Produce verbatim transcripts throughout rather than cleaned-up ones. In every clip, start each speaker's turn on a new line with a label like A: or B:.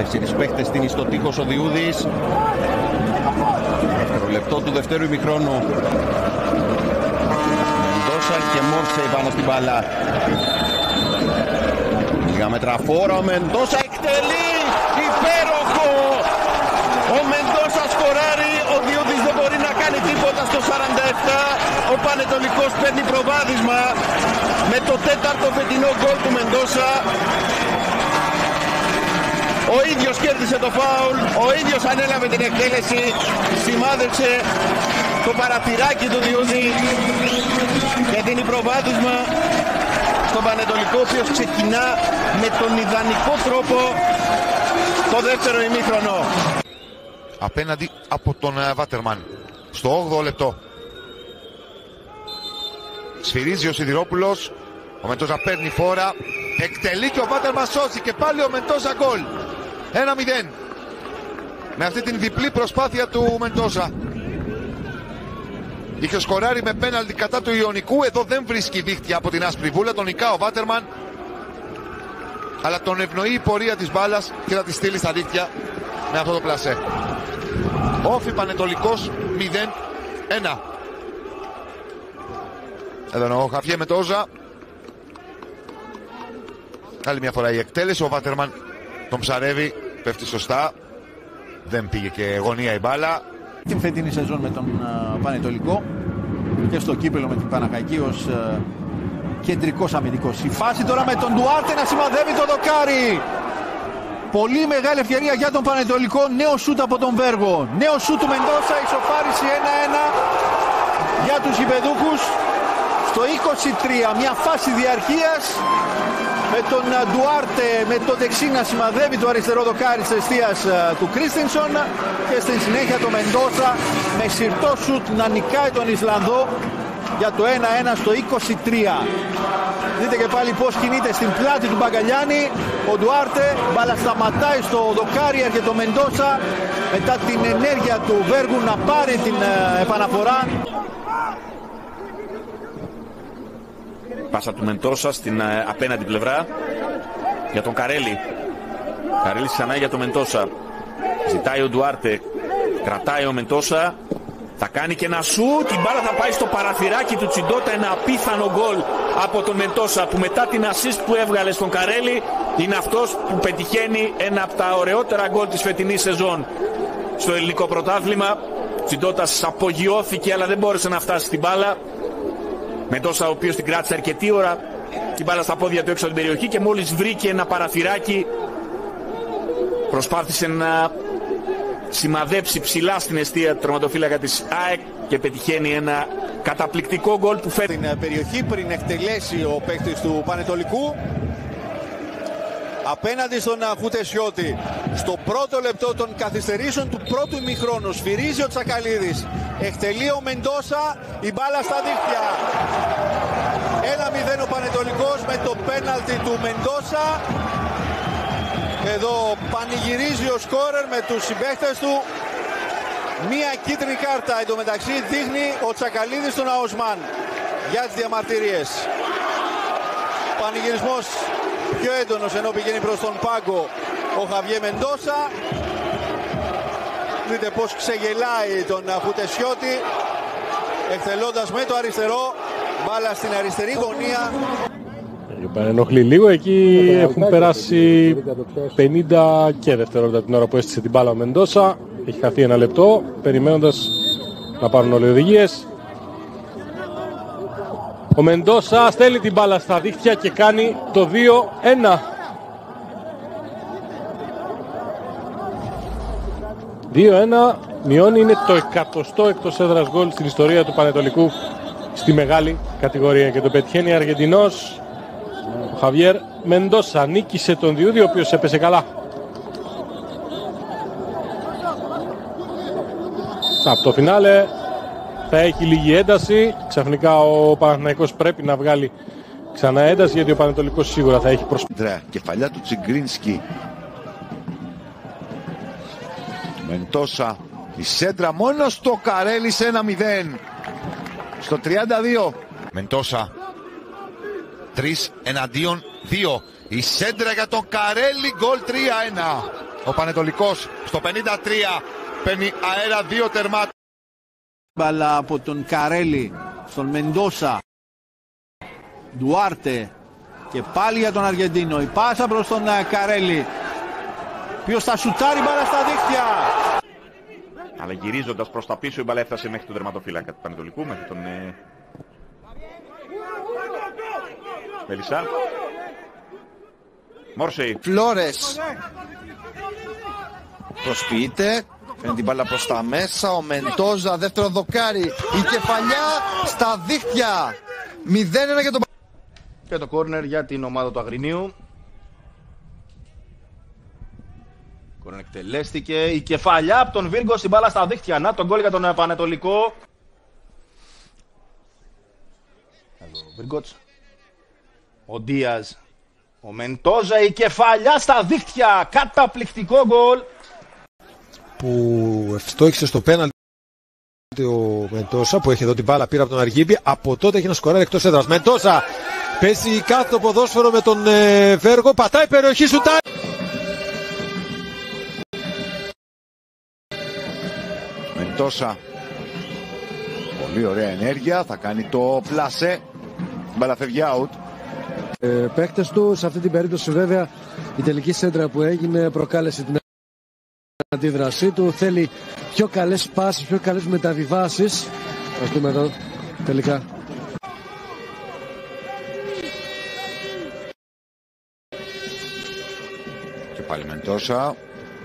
A: Τέσσερις παίχτες στην ιστοτήχος ο Διούδης. Δεύτερο λεπτό του δευτέρου ημιχρόνου. Μεντόσα και Μόρσεϊ πάνω στην μπάλα. Λίγα μέτρα φόρα, ο Μεντόσα εκτελεί. Υπέροχο! Ο Μεντόσα σκοράρει, ο Διούδης δεν μπορεί να κάνει τίποτα στο σαράντα επτά. Ο Πανετολικός παίρνει προβάδισμα με το τέταρτο φετινό γκολ του Μεντόσα. Ο ίδιος κέρδισε το φάουλ, ο ίδιος ανέλαβε την εκτέλεση, σημάδεψε το παρατηράκι του Διούδη και δίνει προβάδισμα στον Πανετολικό, ο οποίος ξεκινά με τον ιδανικό τρόπο το δεύτερο ημίχρονο.
B: Απέναντι από τον Βάτερμαν στο όγδοο λεπτό. Σφυρίζει ο Σιδηρόπουλος, ο Μεντόσα παίρνει φόρα, εκτελεί και ο Βάτερμαν σώζει και πάλι ο Μεντόσα γκολ. ένα μηδέν. Με αυτή την διπλή προσπάθεια του Μεντόσα. Είχε σκοράρει με πέναλτι κατά του Ιωνικού, εδώ δεν βρίσκει δίχτυα από την άσπρη βούλα, τον νικά ο Βάτερμαν, αλλά τον ευνοεί η πορεία της μπάλας και θα τη στείλει στα δίχτυα με αυτό το πλασέ. Όφι Πανετολικός μηδέν ένα. Εδώ είναι ο Χαβιέ Μεντόσα. Άλλη μια φορά η εκτέλεση, ο Βάτερμαν τον ψαρεύει, πέφτει σωστά, δεν πήγε και γωνία η μπάλα.
C: Την φετινή σεζόν με τον uh, Πανετολικό και στο κύπελο με την Παναχαϊκή ως uh, κεντρικός αμυντικός. Η φάση τώρα με τον Ντουάρτε να σημαδεύει το δοκάρι. Πολύ μεγάλη ευκαιρία για τον Πανετολικό. Νέο σούτ από τον Βέργο. Νέο σούτ του Μεντόσα, ισοφάριση ένα ένα για τους γηπεδούχους. Στο είκοσι τρία μια φάση διαρκείας με τον Ντουάρτε με το δεξί να σημαδεύει το αριστερό δοκάρι της αιστείας του Κρίστινσον και στην συνέχεια το Μεντόσα με συρτό σούτ να νικάει τον Ισλανδό για το ένα ένα στο είκοσι τρία. Δείτε και πάλι πως κινείται στην πλάτη του Μπαγκαλιάνη ο Ντουάρτε, μπάλα σταματάει στο δοκάρι, έρχεται ο Μεντόσα μετά την ενέργεια του Βέργου να πάρει την επαναφορά.
D: Πάσα του Μεντόσα στην ε, απέναντι πλευρά για τον Καρέλη. Καρέλη ξανά για τον Μεντόσα. Ζητάει ο Ντουάρτε. Κρατάει ο Μεντόσα. Θα κάνει και ένα σουτ. Η μπάλα θα πάει στο παραθυράκι του Τσιντότα. Ένα απίθανο γκολ από τον Μεντόσα που μετά την assist που έβγαλε στον Καρέλη είναι αυτός που πετυχαίνει ένα από τα ωραιότερα γκολ της φετινής σεζόν στο ελληνικό πρωτάθλημα. Τσιντότας απογειώθηκε αλλά δεν μπόρεσε να φτάσει στην μπάλα. Μεντόσα ο οποίος την κράτησε αρκετή ώρα, την μπάλα στα πόδια του έξω από την περιοχή και μόλις βρήκε ένα παραθυράκι προσπάθησε να σημαδέψει ψηλά στην εστία του τερματοφύλακα της ΑΕΚ και πετυχαίνει ένα καταπληκτικό γκολ που φέρνει
C: την περιοχή πριν εκτελέσει ο παίκτης του Πανετολικού απέναντι στον Χουτεσιώτη. Στο πρώτο λεπτό των καθυστερήσεων του πρώτου ημιχρόνου σφυρίζει ο Τσακαλίδης, εκτελεί ο Μεντόσα, η μπάλα στα δίχτυα. ένα μηδέν ο Πανετολικός με το πέναλτι του Μεντόσα. Εδώ πανηγυρίζει ο σκόρερ με τους συμπαίχτες του. Μία κίτρινη κάρτα εντωμεταξύ δείχνει ο Τσακαλίδης στον Αοσμάν για τις διαμαρτυρίες. Πανηγυρισμός πιο έντονος ενώ πηγαίνει προς τον πάγκο ο Χαβιέ Μεντόσα. Δείτε πως ξεγελάει τον Χουτεσιώτη εκτελώντας με το αριστερό, μπάλα στην αριστερή γωνία.
E: Ενοχλεί λίγο, εκεί έχουν περάσει πενήντα και δευτερόλεπτα την ώρα που έστησε την μπάλα ο Μεντόσα. Έχει χαθεί ένα λεπτό περιμένοντας να πάρουν όλοι οι οδηγίες. Ο Μεντόσα στέλνει την μπάλα στα δίχτυα και κάνει το δύο ένα. δύο ένα μειώνει, είναι το εκατοστό εκτός έδρας γκολ στην ιστορία του Πανετολικού στη μεγάλη κατηγορία και το πετυχαίνει ο Αργεντινός. Ο Χαβιέρ Μεντόσα νίκησε τον Διούδη ο οποίος έπεσε καλά. Από το φινάλε θα έχει λίγη ένταση. Ξαφνικά ο Παναθηναϊκός πρέπει να βγάλει ξανά ένταση γιατί ο Πανετολικός σίγουρα θα έχει προσπάθεια.
B: Κεφαλιά του Τσιγκρίνσκι. Μεντόσα. Η σέντρα μόνο στο Καρέλη σε ένα μηδέν. Στο τριάντα δύο. Μεντόσα. τρία εναντίον δύο. Η σέντρα για τον Καρέλη. Γκολ τρία ένα. Ο Πανετολικός στο πενήντα τρία παίρνει αέρα δύο τερμάτων.
C: Μπάλα από τον Καρέλη στον Μεντόσα. Ντουάρτε και πάλι για τον Αργεντίνο. Η πάσα προς τον Καρέλη. Ποιος θα σουτάρει μπάλα στα δίχτυα.
D: Αλλά γυρίζοντας προς τα πίσω η μπάλα έφτασε μέχρι τον τερματοφύλακα του Πανετολικού, μέχρι τον ε... Μελισσά. Μόρσεϊ.
F: Φλόρες προσποιείται, φέρνει την μπάλα προς τα μέσα. Ο Μεντόζα, δεύτερο δοκάρι, η κεφαλιά στα δίχτυα. μηδέν ένα για τον
G: και το κόρνερ για την ομάδα του Αγρινίου. Κόρνερ εκτελέστηκε, η κεφαλιά από τον Βίργκο, στην μπάλα στα δίχτυα. Να τον γκολ για τον Πανετολικό. Εδώ ο Βίργκοτς, ο Ντίαζ, ο Μεντόζα, η κεφαλιά στα δίχτυα. Καταπληκτικό γκολ
H: που ευστόχησε στο πέναλτι ο Μεντόσα, που έχει εδώ την μπάλα, πήρε από τον Αργύμπη. Από τότε έχει ένα σκοράρι εκτός έδρας. Μεντόσα παίζει κάτω το ποδόσφαιρο με τον ε, Βέργο, πατάει περιοχή, σουτάρει.
B: Μεντόσα, πολύ ωραία ενέργεια, θα κάνει το πλασέ. Μπάλα φεύγει out.
H: Ε, παίκτες του, σε αυτή την περίπτωση βέβαια η τελική σέντρα που έγινε προκάλεσε την αντίδρασή του. Θέλει πιο καλές πάσεις, πιο καλές μεταβιβάσεις. Ας δούμε εδώ τελικά.
B: Και πάλι Μεντόσα.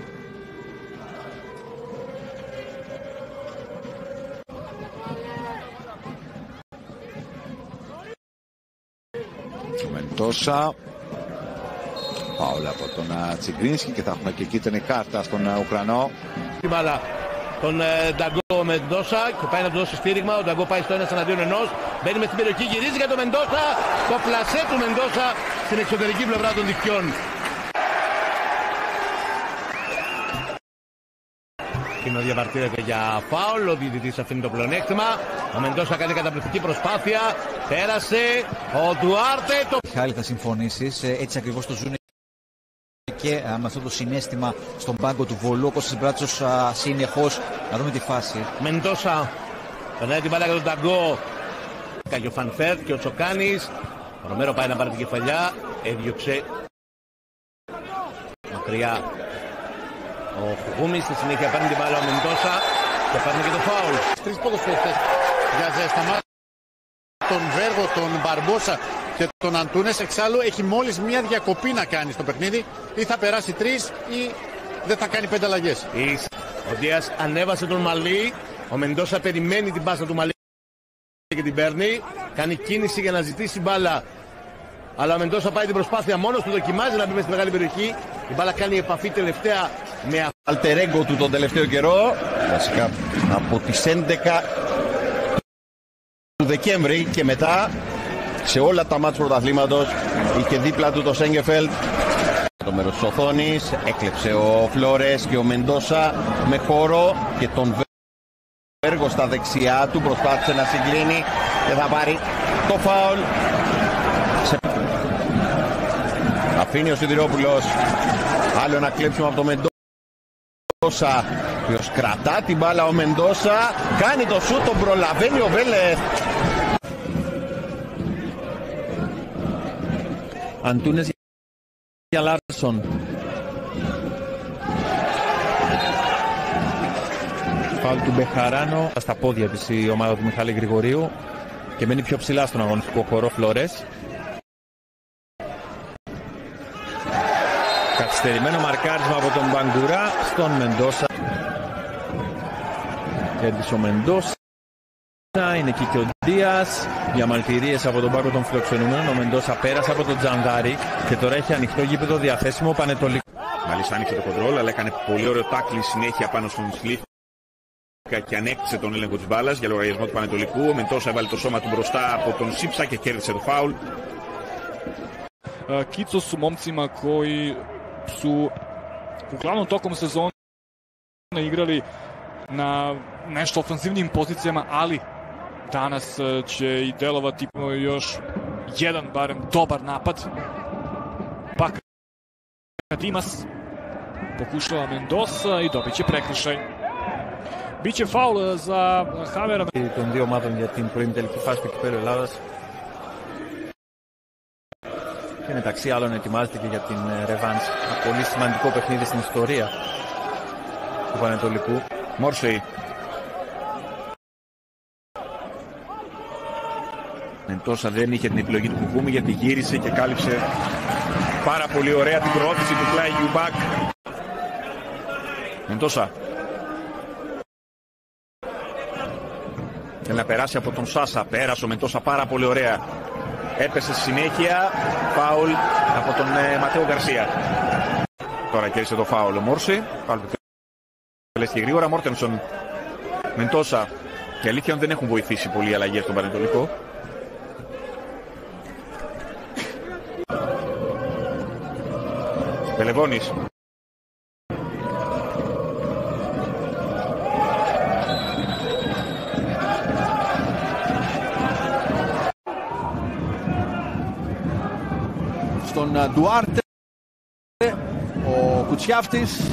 B: Μεντόσα. Πάουλ από τον Τσιγκρίνσκι και θα έχουμε και κίτρινη κάρτα στον Ουκρανό.
A: Την μπάλα τον Νταγκό Μεντόσα και πάει να του δώσει στήριγμα. Ο Νταγκό πάει στο ένα εναντίον ενός. Μπαίνει με στην περιοχή, γυρίζει για τον Μεντόσα. Το πλασέ του Μεντόσα στην εξωτερική πλευρά των δικτυών. Είναι διαμαρτύρεται για φάουλ. Ο διαιτητής αφήνει το πλεονέκτημα. Ο Μεντόσα κάνει καταπληκτική προσπάθεια. Πέρασε. Ο Ντουάρτε. Το...
I: Μιχάλη, θα συμφωνήσεις. Έτσι ακριβώς το ζουν και α, με αυτό το συναίσθημα στον πάγκο του Βολού. Ο Κώστας Μπράτσος συνεχώς. Να δούμε τη φάση.
A: Μεντόσα. Περνάει την μπάλα για τον Νταγκό. Κάνει ο Φανφέρτ και ο Τσοκάνης. Ο Ρομέρο πάει να πάρει την κεφαλιά. Έδιωξε. Μακριά. Ο Χουγούμης στη συνέχεια παίρνει την μπάλα ο Μεντόσα και παίρνει και το φάουλ.
J: Τρεις ποδοσφαιριστές για ζέσταμα. Τον Βέργο, τον Μπαρμπόσα και τον Αντούνες. Εξάλλου έχει μόλις μία διακοπή να κάνει στο παιχνίδι. Ή θα περάσει τρεις ή δεν θα κάνει πέντε αλλαγές.
A: Ο Ντίας ανέβασε τον Μαλί. Ο Μεντόσα περιμένει την πάσα του Μαλί και την παίρνει. Κάνει κίνηση για να ζητήσει μπάλα. Αλλά ο Μεντόσα πάει την προσπάθεια μόνος του, δοκιμάζει να μπει μέσα στη μεγάλη περιοχή. Η μπάλα κάνει επαφή τελευταία με
G: αλτερέγκο του τον τελευταίο καιρό. Βασικά από τις έντεκα του Δεκέμβρη και μετά σε όλα τα μάτς πρωταθλήματος είχε δίπλα του το Σέγκεφελτ. Το μέρος της οθόνης έκλεψε ο Φλόρες και ο Μεντόσα με χώρο και τον Βέργο στα δεξιά του προσπάθησε να συγκλίνει και θα πάρει το φάουλ. Αφήνει ο Σιδηρόπουλος άλλο ένα κλέψιμο από το Μεντόσα, ποιος κρατά την μπάλα. Ο Μεντόσα κάνει το σούτ, τον προλαβαίνει ο Βέλε. Αντούνες για Λάρσον. Φάουλ του Μπεχαράνο στα πόδια της η ομάδα του Μιχάλη Γρηγορίου και μένει πιο ψηλά στον αγωνιστικό χώρο Φλόρες. Καθυστερημένο μαρκάρισμα από τον Μπαγκουρά στον Μεντόσα. Κέρδισε ο Μεντόσα. Είναι εκεί και ο Ντίας. Διαμαρτυρίες από τον πάγκο των φιλοξενούμενων. Ο Μεντόσα πέρασε από τον Τζανδάρη και τώρα έχει ανοιχτό γήπεδο διαθέσιμο Πανετολικό.
D: Μάλιστα άνοιξε το κοντρόλ, αλλά έκανε πολύ ωραίο τάκλι συνέχεια πάνω στον Σλίφ και ανέκτησε τον έλεγχο της μπάλας για λογαριασμό του Πανετολικού. Ο Μεντόσα έβαλε το σώμα του μπροστά από τον Σίψα και κέρδισε το φάουλ.
K: Kico su momcima koji su uglavnom tokom sezone igrali na nešto ofenzivnim pozicijama, ali danas će i delovati još jedan barem dobar napad. Pa Dimas pokušava Mendoza i dobit će prekršaj. Biće faul za Havera.
L: Των δύο ομάδων για την προημιτελική φάση του κυπέλλου Ελλάδας. Και μεταξύ άλλων ετοιμάζεται και για την ρεβάνς. Ένα πολύ σημαντικό παιχνίδι στην ιστορία του Πανετολικού.
D: Μόρσεϊ. Μεντόσα δεν είχε την επιλογή του Κουκούμη γιατί γύρισε και κάλυψε πάρα πολύ ωραία την προώθηση του Πλάι Γιουμπάκ. Μεντόσα. Θέλει να περάσει από τον Σάσα. Πέρασε ο Μεντόσα πάρα πολύ ωραία. Έπεσε στη συνέχεια. Φάουλ από τον ε, Ματέο Γκαρσία. Τώρα κέρδισε το φάουλ ο Μόρση. Φάουλ που και γρήγορα. Μόρτενσον. Μεντόσα. Και αλήθεια δεν έχουν βοηθήσει πολύ οι αλλαγές στον Πανετολικό. Πελεβώνης.
C: Στον Ντουάρτε, ο Κουτσιάφτης,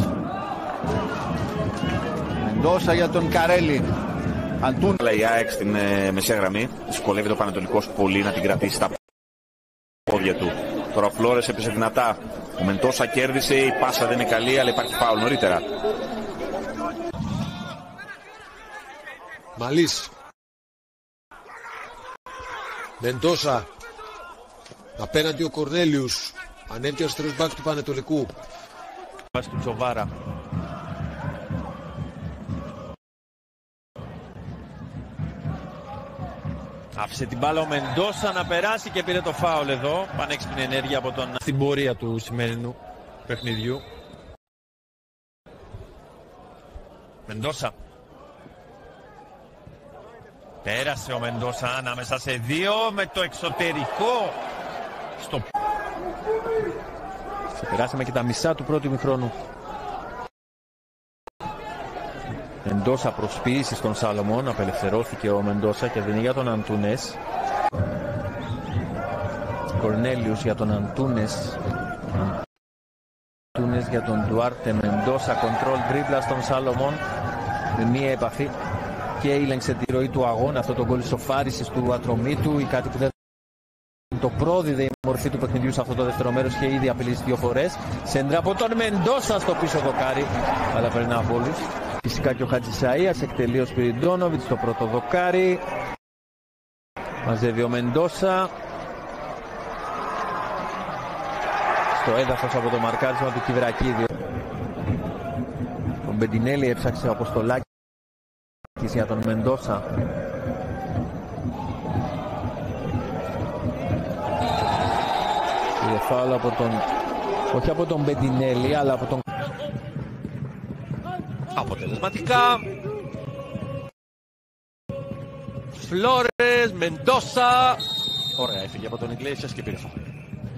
C: Μεντόσα για τον Καρέλη.
D: Αντούν. Αλλά η ΑΕΚ στην ε, μεσαία γραμμή δυσκολεύει το Πανετολικός πολύ να την κρατήσει στα πόδια του. Τώρα ο Φλόρες έπεσε δυνατά. Ο Μεντόσα κέρδισε, η πάσα δεν είναι καλή, αλλά υπάρχει φάουλ νωρίτερα.
M: Μαλής. Μεντόσα. Απέναντι ο Κορνέλιους. Ανέβηκε ο αριστερός μπακ του Πανετολικού.
L: Βάση του Τζοβάρα. Άφησε την μπάλα ο Μεντόσα να περάσει και πήρε το φάουλ εδώ. Πανέξυπνη ενέργεια από τον στην πορεία του σημερινού παιχνιδιού. Μεντόσα. Πέρασε ο Μεντόσα ανάμεσα σε δύο με το εξωτερικό. Στο... Περάσαμε και τα μισά του πρώτου ημιχρόνου. Μεντόσα προσποίηση στον Σάλομον, απελευθερώθηκε ο Μεντόσα και δίνει για τον Αντούνες. Κορνέλιους για τον Αντούνες. Αντούνες για τον Ντουάρτε. Μεντόσα, κοντρόλ τρίμπλα στον Σάλομον με μία επαφή και ήλεγξε τη ροή του αγώνα. Αυτό το γκολ σοφάρισης του Ατρομήτου ή κάτι που δεν το πρόδιδε η μορφή του παιχνιδιού σε αυτό το δεύτερο μέρος και ήδη απειλήσει δύο φορές. Σέντρα από τον Μεντόσα στο πίσω δοκάρι, αλλά περνά από όλους. Φυσικά και ο Χατζησαΐας εκτελεί ο Σπιριντόνοβιτς στο πρώτο δοκάρι. Μαζεύει ο Μεντόσα. Στο έδαφος από το μαρκάρισμα του Κιβρακίδη. Ο Μπεντινέλη έψαξε ο Αποστολάκης για τον Μεντόσα. Πήρε φάουλ από τον... όχι από τον Μπεντινέλη, αλλά από τον...
N: Αποτελεσματικά. Φλόρες, Μεντόσα.
L: Ωραία, έφυγε από τον Ιγκλέσιας και πήρε φάουλ.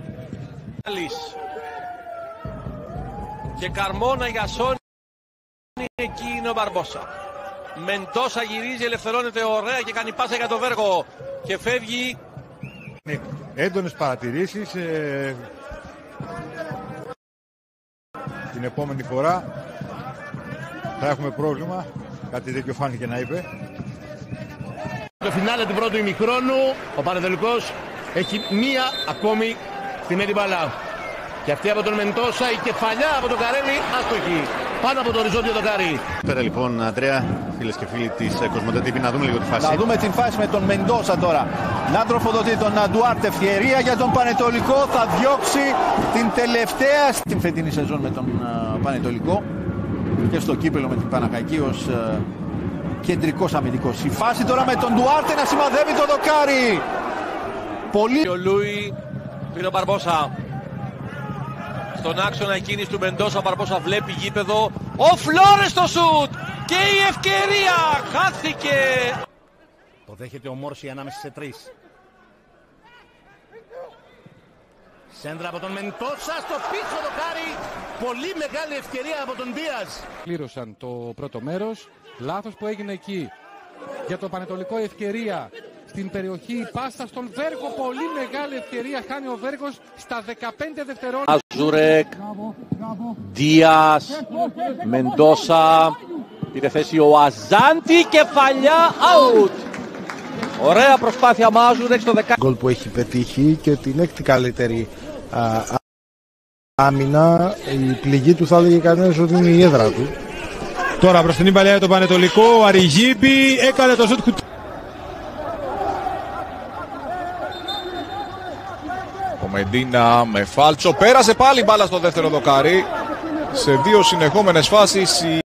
N: Και Καρμόνα για Σόνι. Εκεί είναι ο Μπαρμπόσα. Μεντόσα γυρίζει, ελευθερώνεται ωραία και κάνει πάσα για το Βέργο. Και φεύγει.
O: Ναι, έντονες παρατηρήσεις. Ε, την επόμενη φορά θα έχουμε πρόβλημα. Κάτι τέτοιο φάνηκε να είπε.
P: Το φινάλε του πρώτου ημιχρόνου, ο Πανετολικός έχει μία ακόμη στην έντυπαλα. Και αυτή από τον Μεντόσα, η κεφαλιά από τον Καρέλη, άστοχη. Πάνω από το οριζόντιο δοκάρι.
Q: Πέρα λοιπόν, Αντρέα, φίλες και φίλοι της Κοσμοτέ τι βι, να δούμε λίγο τη φάση.
C: Να δούμε την φάση με τον Μεντόσα τώρα. Να τροφοδοτεί τον Ντουάρτε. Ευκαιρία για τον Πανετολικό. Θα διώξει την τελευταία στην φετινή σεζόν με τον uh, Πανετολικό. Και στο κύπελο με την Παναχαϊκή ως uh, κεντρικός αμυντικός. Η φάση τώρα με τον Ντουάρτε να σημαδεύει το δοκάρι. Πολύ.
N: Ο Λούι πήρε ο Μπαρμπόσα. Στον άξονα κίνηση του Μεντόσα, ο Μπαρμπόσα βλέπει γήπεδο. Ο Φλόρες στο σουτ! Και η ευκαιρία χάθηκε!
P: Το δέχεται ο Μόρση ανάμεσα σε τρεις. Σέντρα από τον Μεντόσα στο πίσω δοκάρι. Πολύ μεγάλη ευκαιρία από τον Δίας.
R: Πλήρωσαν το πρώτο μέρος. Λάθος που έγινε εκεί. Για το Πανετολικό ευκαιρία στην περιοχή, η πάσα στον Βέργο, πολύ μεγάλη ευκαιρία χάνει ο Βέργος στα δεκαπέντε δευτερόλεπτα.
S: Αζουρεκ, Δίας, Μεντόσα, πήρε θέση ο Αζάντη, κεφαλιά, out. Ωραία προσπάθεια Μάζουρεκ στο δεκαπέντε.
T: Γκολ που έχει πετύχει και την έκτη καλύτερη α, άμυνα. Η πληγή του θα έλεγε κανένας ότι είναι η έδρα του.
U: Τώρα προς την παλιά για τον Πανετολικό, ο Αριγίμπη έκανε το σουτ κουτί.
V: Ο Μεντίνα με φάλτσο, πέρασε πάλι μπάλα στο δεύτερο δοκάρι. Σε δύο συνεχόμενες φάσεις